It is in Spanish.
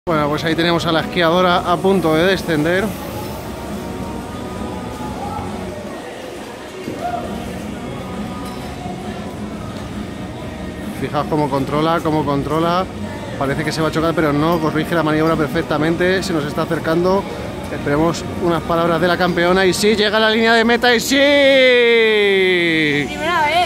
Bueno, pues ahí tenemos a la esquiadora a punto de descender. Fijaos cómo controla. Parece que se va a chocar, pero no, corrige la maniobra perfectamente. Se nos está acercando. Esperemos unas palabras de la campeona. Y sí, llega a la línea de meta y sí. Primera vez.